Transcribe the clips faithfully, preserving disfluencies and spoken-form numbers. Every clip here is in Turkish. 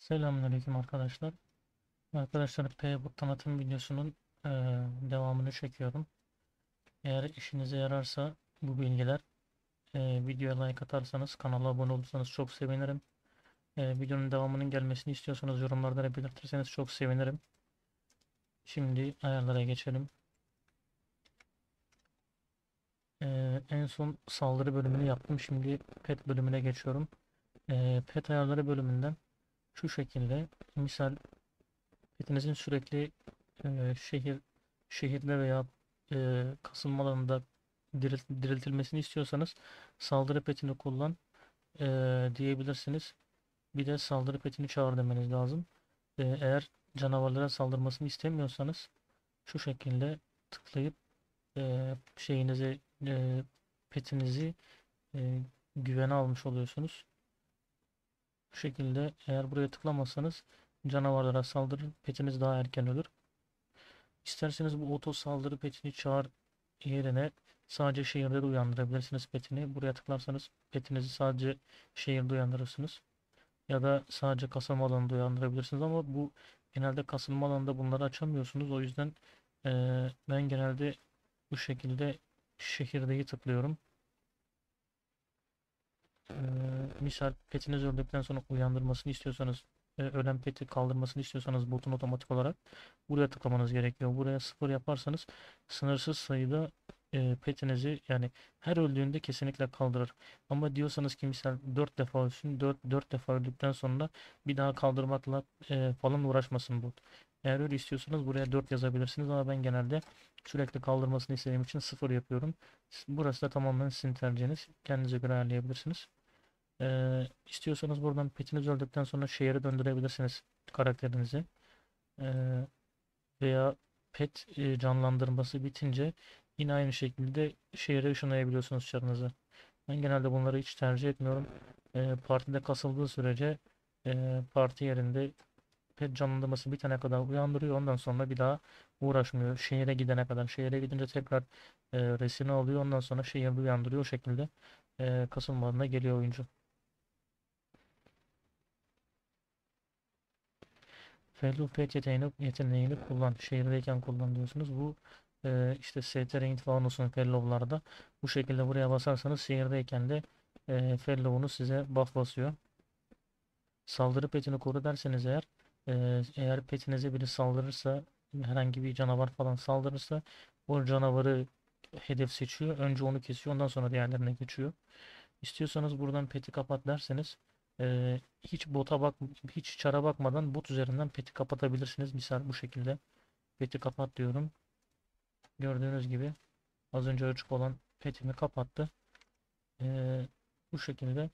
Selamünaleyküm arkadaşlar. Arkadaşlar P-Book tanıtım videosunun eee, devamını çekiyorum. Eğer işinize yararsa bu bilgiler eee, videoya like atarsanız, kanala abone olursanız çok sevinirim. Eee, videonun devamının gelmesini istiyorsanız yorumlarda da belirtirseniz çok sevinirim. Şimdi ayarlara geçelim. Eee, en son saldırı bölümünü yaptım. Şimdi pet bölümüne geçiyorum. Eee, pet ayarları bölümünden şu şekilde, misal petinizin sürekli e, şehir şehirde veya e, kasılma alanında diril- diriltilmesini istiyorsanız saldırı petini kullan e, diyebilirsiniz. Bir de saldırı petini çağır demeniz lazım. E, eğer canavarlara saldırmasını istemiyorsanız şu şekilde tıklayıp e, şeyinizi e, petinizi e, güvene almış oluyorsunuz. Bu şekilde eğer buraya tıklamazsanız canavarlara saldırır, petiniz daha erken ölür. İsterseniz bu oto saldırı petini çağır yerine sadece şehirde de uyandırabilirsiniz petini. Buraya tıklarsanız petinizi sadece şehirde uyandırırsınız. Ya da sadece kasılma alanında uyandırabilirsiniz ama bu genelde kasılma alanında bunları açamıyorsunuz. O yüzden eee, ben genelde bu şekilde şehirdeyi tıklıyorum. Eee, misal petiniz öldükten sonra uyandırmasını istiyorsanız, e, ölen peti kaldırmasını istiyorsanız botun otomatik olarak buraya tıklamanız gerekiyor. Buraya sıfır yaparsanız sınırsız sayıda e, petinizi, yani her öldüğünde kesinlikle kaldırır. Ama diyorsanız ki misal dört defa ölsün, dört dört defa öldükten sonra bir daha kaldırmakla e, falan uğraşmasın bot. Eğer öyle istiyorsanız buraya dört yazabilirsiniz ama ben genelde sürekli kaldırmasını istediğim için sıfır yapıyorum. Burası da tamamen sizin tercihiniz. Kendinize göre ayarlayabilirsiniz. Ee, istiyorsanız buradan petiniz öldükten sonra şehre döndürebilirsiniz karakterinizi. Ee, veya pet e, canlandırması bitince yine aynı şekilde şehre ışınlayabiliyorsunuz çarınızı. Ben genelde bunları hiç tercih etmiyorum. Ee, partide kasıldığı sürece e, parti yerinde pet canlandırması bitene kadar uyandırıyor. Ondan sonra bir daha uğraşmıyor. Şehre gidene kadar. Şehre gidince tekrar e, resini alıyor. Ondan sonra şehirde uyandırıyor. O şekilde e, kasılmalarına geliyor oyuncu. Fellow Pet yeteneğini, yeteneğini kullan. Şehirdeyken kullan diyorsunuz. Bu e, işte S T Range falan olsun Fellow'larda. Bu şekilde buraya basarsanız şehirdeyken de e, Fellow'unuz size buff basıyor. Saldırı petini koru derseniz eğer, e, eğer petinize biri saldırırsa, herhangi bir canavar falan saldırırsa o canavarı hedef seçiyor. Önce onu kesiyor. Ondan sonra diğerlerine geçiyor. İstiyorsanız buradan peti kapat derseniz eee, hiç bota bak hiç çara bakmadan bot üzerinden peti kapatabilirsiniz. Misal bu şekilde peti kapat diyorum. Gördüğünüz gibi az önce açık olan petimi kapattı. Eee, bu şekilde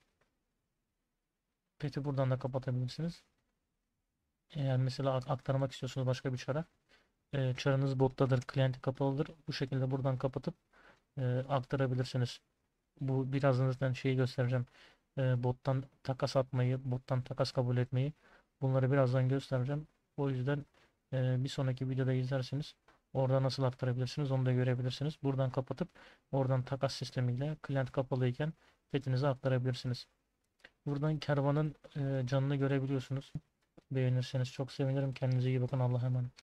peti buradan da kapatabilirsiniz. Eğer mesela aktarmak istiyorsunuz başka bir çara, eee çarınız bottadır, klienti kapalıdır. Bu şekilde buradan kapatıp eee, aktarabilirsiniz. Bu birazdan şeyi göstereceğim. Ee, bottan takas atmayı, bottan takas kabul etmeyi. Bunları birazdan göstereceğim. O yüzden e, bir sonraki videoda izlerseniz orada nasıl aktarabilirsiniz onu da görebilirsiniz. Buradan kapatıp oradan takas sistemiyle klient kapalıyken petinizi aktarabilirsiniz. Buradan kervanın e, canını görebiliyorsunuz. Beğenirseniz çok sevinirim. Kendinize iyi bakın. Allah'a emanet.